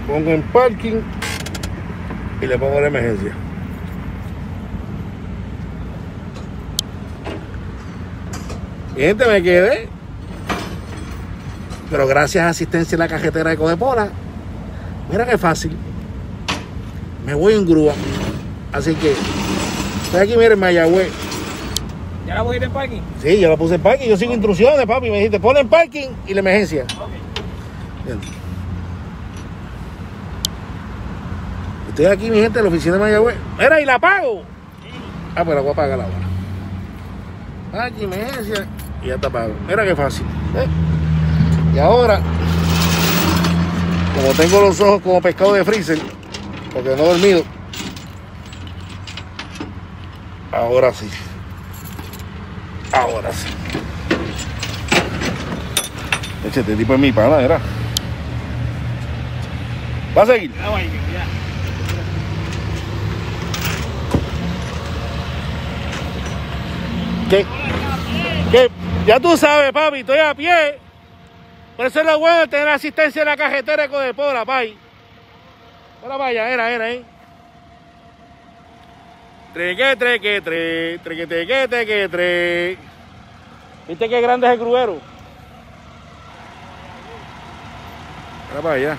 pongo en parking y le pongo la emergencia. Y gente, me quedé, pero gracias a asistencia en la cajetera de Codepola, mira qué fácil, me voy en grúa. Así que estoy aquí, miren, Mayagüez. ¿Ya la pusiste en parking? Sí, yo la puse en parking, yo sigo instrucciones, papi. Me dijiste, pon en parking y la emergencia. Ok. Bien. Estoy aquí, mi gente, en la oficina de Mayagüez. Mira, ¿y la pago? Sí. Ah, pues la voy a pagar ahora. Aquí, emergencia, y ya está pago. Mira qué fácil. Y ahora, como tengo los ojos como pescado de freezer, porque no he dormido, ahora sí. Ahora sí. Este tipo es mi pana, era. ¿Va a seguir? Ah, bueno, ya. ¿Qué? Ya tú sabes, papi, estoy a pie. Por eso es lo bueno de tener asistencia en la cajetera de Codepola, papi. Hola, vaya, era, Treque. ¿Viste qué grande es el gruero? Mira para allá.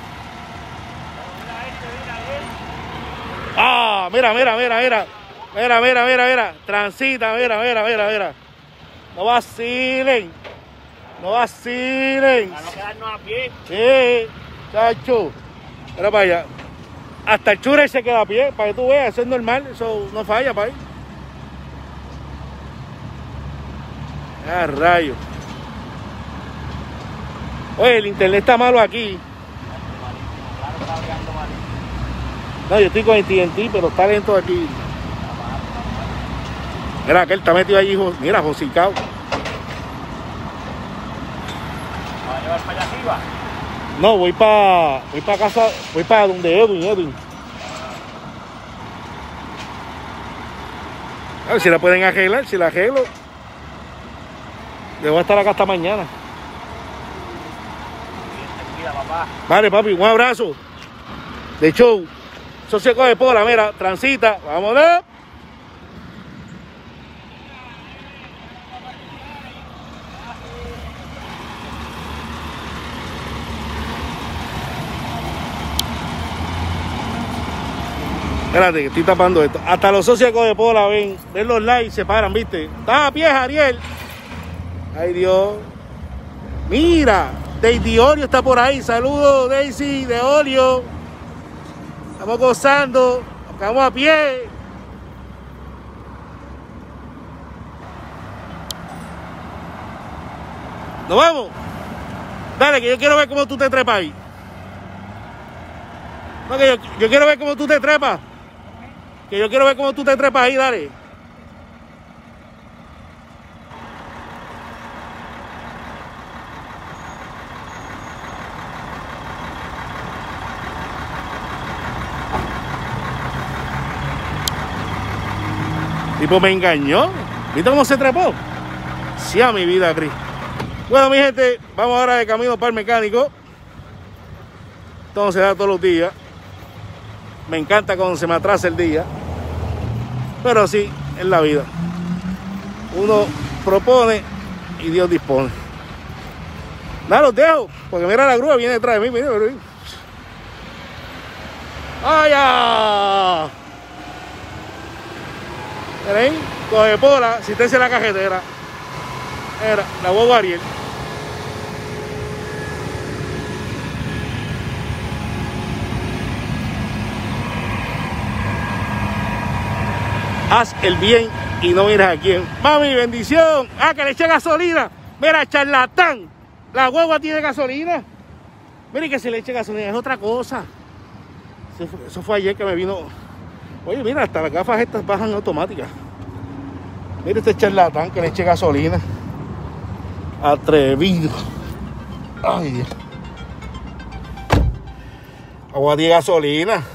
Ah, mira. Transita, mira. No vacilen. Para no quedarnos a pie. Sí, chacho. Mira para allá. Hasta el chure se queda a pie, para que tú veas, eso es normal, eso no falla, país. Ah, rayo. Oye, el internet está malo aquí. No, yo estoy con el TNT, pero está lento aquí. Mira, aquel está metido allí, mira, Josicao. ¿Va a llevar para allá arriba? No, voy para casa, voy para donde Edwin. A ver si la pueden arreglar, si la arreglo. Debo estar acá hasta mañana. Tranquila, papá. Vale, papi, un abrazo. De show. Socio Codepola, mira, transita, vámonos. Espérate, que estoy tapando esto. Hasta los socios de Codepola ven los likes, se paran, ¿viste? ¿Estás a pie, Ariel? Ay, Dios. Mira, Daisy Olio está por ahí. Saludos, Daisy de Olio. Estamos gozando. Estamos a pie. ¿Nos vamos? Dale, que yo quiero ver cómo tú te trepas ahí. No, que yo quiero ver cómo tú te trepas. Que yo quiero ver cómo tú te trepas ahí, dale. Tipo me engañó. ¿Viste cómo se trepó? Sí, a mi vida, Cris. Bueno, mi gente, vamos ahora de camino para el mecánico. Entonces se da todos los días. Me encanta cuando se me atrasa el día. Pero así es la vida. Uno propone y Dios dispone. Nada, los dejo. Porque mira, la grúa viene detrás de mí. Mira. ¡Ay, ya! ¿Ven? Codepola, asistencia a la cajetera. Era la guagua Ariel. Haz el bien y no miras a quién. Mami, bendición. Ah, que le eché gasolina. Mira, charlatán. La guagua tiene gasolina. Mira, que se le eche gasolina es otra cosa. Eso fue ayer que me vino. Oye, mira, hasta las gafas estas bajan automáticas. Mira este charlatán que le eche gasolina. Atrevido. Ay, Dios. Agua de gasolina.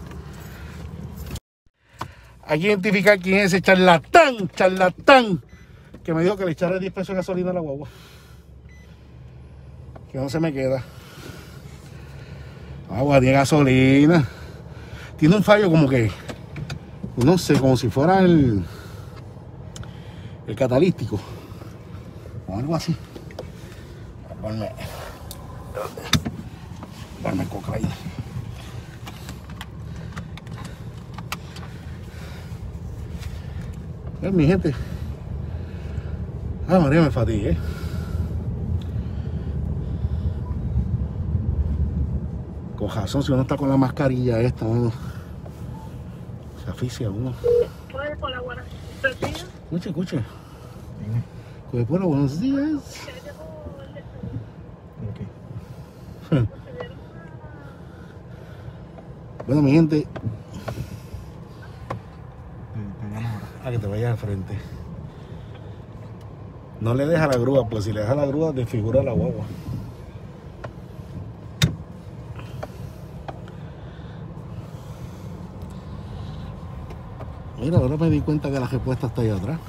Hay que identificar quién es ese charlatán, que me dijo que le echara 10 pesos de gasolina a la guagua. Que no se me queda. Agua tiene gasolina. Tiene un fallo como que, no sé, como si fuera el catalítico. O algo así. Darme cocaína. Mi gente. Ah, María, me fatigué. Con razón, si uno está con la mascarilla esta, uno se asfixia uno. ¿Puede colaborar? Escuche, escuche. Pueblo, buenos días. Bueno, mi gente. A que te vayas al frente. No le deja la grúa, pues si le deja la grúa, desfigura la guagua. Mira, ahora me di cuenta que la respuesta está ahí atrás.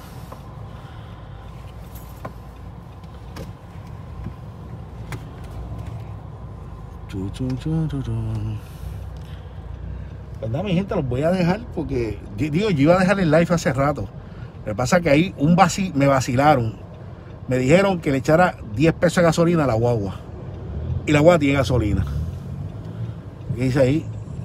Pues nada, mi gente, los voy a dejar porque, digo, yo iba a dejar el live hace rato. Lo que pasa es que ahí me vacilaron. Me dijeron que le echara 10 pesos de gasolina a la guagua. Y la guagua tiene gasolina. ¿Qué dice ahí?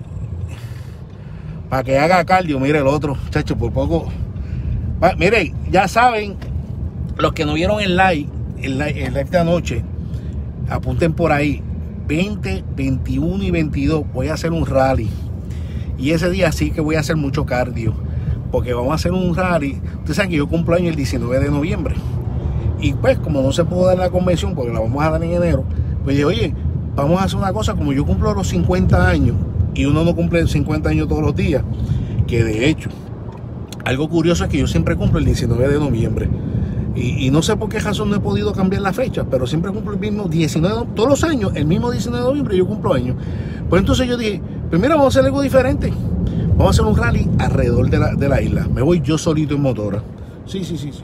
Para que haga cardio, mire el otro, chacho, por poco. Mire, ya saben, los que no vieron el live de anoche, apunten por ahí. 20, 21 y 22 voy a hacer un rally. Y ese día sí que voy a hacer mucho cardio. Porque vamos a hacer un rally. Ustedes saben que yo cumplo año el 19 de noviembre. Y pues, como no se pudo dar la convención, porque la vamos a dar en enero, pues dije, oye, vamos a hacer una cosa, como yo cumplo los 50 años, y uno no cumple 50 años todos los días, que de hecho, algo curioso es que yo siempre cumplo el 19 de noviembre. Y no sé por qué razón no he podido cambiar la fecha, pero siempre cumplo el mismo 19, todos los años, el mismo 19 de noviembre yo cumplo años. Pues entonces yo dije, pues mira, vamos a hacer algo diferente. Vamos a hacer un rally alrededor de la isla. Me voy yo solito en motora. Sí.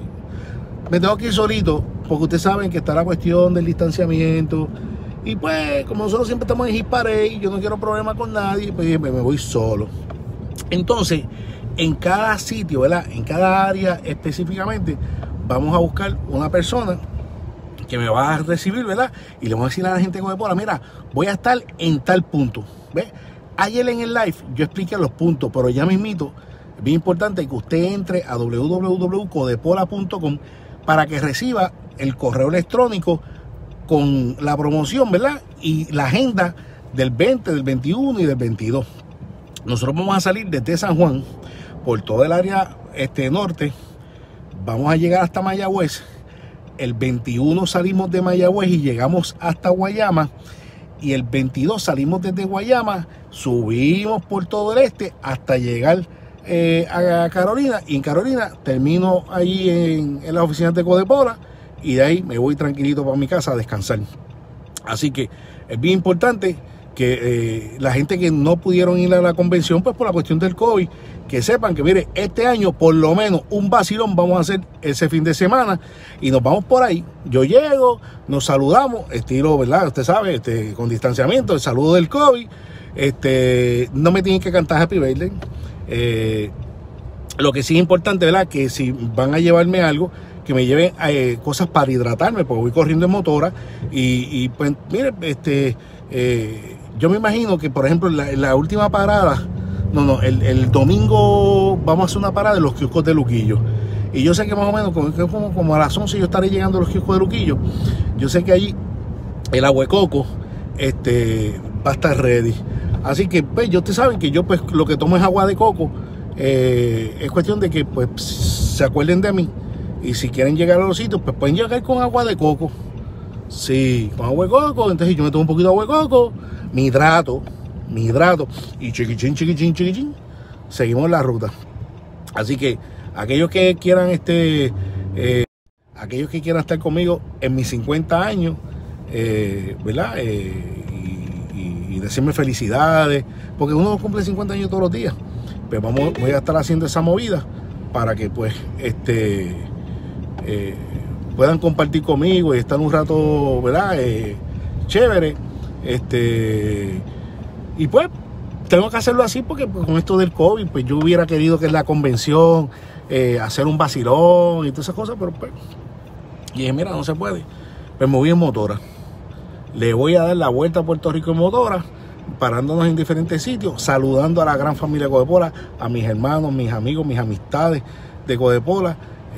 Me tengo que ir solito, porque ustedes saben que está la cuestión del distanciamiento. Y pues, como nosotros siempre estamos en Hit Parade, yo no quiero problemas con nadie, pues me voy solo. Entonces, en cada sitio, ¿verdad? En cada área específicamente, vamos a buscar una persona que me va a recibir, ¿verdad? Y le vamos a decir a la gente con Codepola, mira, voy a estar en tal punto, ¿ves? Ayer en el live yo expliqué los puntos, pero ya mismito, es bien importante que usted entre a www.codepola.com para que reciba el correo electrónico con la promoción, ¿verdad? Y la agenda del 20, del 21 y del 22. Nosotros vamos a salir desde San Juan, por todo el área norte, vamos a llegar hasta Mayagüez. El 21 salimos de Mayagüez y llegamos hasta Guayama. Y el 22 salimos desde Guayama, subimos por todo el este hasta llegar a Carolina. Y en Carolina termino ahí en las oficinas de Codepola. Y de ahí me voy tranquilito para mi casa a descansar. Así que es bien importante que la gente que no pudieron ir a la convención, pues por la cuestión del COVID, que sepan que, mire, este año por lo menos un vacilón vamos a hacer ese fin de semana y nos vamos por ahí. Yo llego, nos saludamos, estilo, ¿verdad? Usted sabe, con distanciamiento, el saludo del COVID. No me tienen que cantar Happy Birthday. Lo que sí es importante, ¿verdad? Que si van a llevarme algo, que me lleven cosas para hidratarme, porque voy corriendo en motora. Y pues, mire, yo me imagino que, por ejemplo, la última parada, el domingo vamos a hacer una parada de los kioscos de Luquillo. Y yo sé que más o menos, como a las 11 yo estaré llegando a los kioscos de Luquillo. Yo sé que allí el agua de coco va a estar ready. Así que, pues, ustedes saben que yo, pues, lo que tomo es agua de coco. Es cuestión de que, pues, se acuerden de mí. Y si quieren llegar a los sitios, pues pueden llegar con agua de coco. Sí, con agua de coco. Entonces yo me tomo un poquito de agua de coco, me hidrato. Y chiquichín. Seguimos la ruta. Así que aquellos que quieran estar conmigo en mis 50 años, ¿verdad? Y decirme felicidades, porque uno cumple 50 años todos los días. Pero voy a estar haciendo esa movida para que, pues, puedan compartir conmigo y estar un rato, ¿verdad? Chévere. Y pues tengo que hacerlo así porque pues, con esto del COVID, pues yo hubiera querido que en la convención hacer un vacilón y todas esas cosas, pero pues, y dije, mira, no se puede. Pues me voy en motora. Le voy a dar la vuelta a Puerto Rico en motora, parándonos en diferentes sitios, saludando a la gran familia de Codepola, a mis hermanos, mis amigos, mis amistades de Codepola.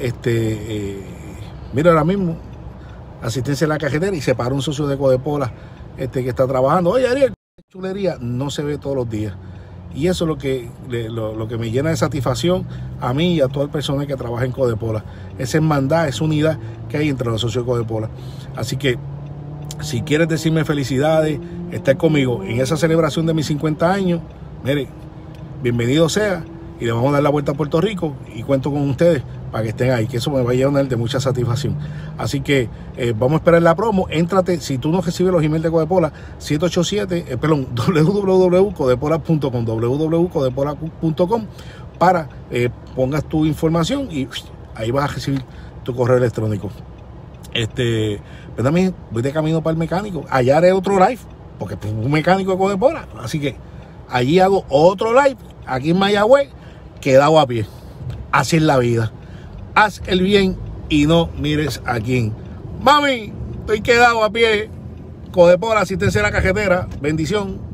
Mira, ahora mismo, asistencia a la cajetera y se para un socio de Codepola que está trabajando. Oye, Ariel, chulería no se ve todos los días. Y eso es lo que me llena de satisfacción a mí y a todo el personal que trabaja en Codepola. Esa hermandad, esa unidad que hay entre los socios de Codepola. Así que, si quieres decirme felicidades, estar conmigo en esa celebración de mis 50 años, mire, bienvenido sea. Y le vamos a dar la vuelta a Puerto Rico y cuento con ustedes para que estén ahí, que eso me va a llenar de mucha satisfacción. Así que vamos a esperar la promo. Éntrate, si tú no recibes los emails de Codepola, 787, www.codepola.com, www.codepola.com, para pongas tu información y ahí vas a recibir tu correo electrónico. Pero también voy de camino para el mecánico. Allá haré otro live, porque tengo un mecánico de Codepola. Así que allí hago otro live, aquí en Mayagüez, quedado a pie. Así es la vida. Haz el bien y no mires a quién. Mami, estoy quedado a pie. Codepola, asistencia a la cajetera. Bendición.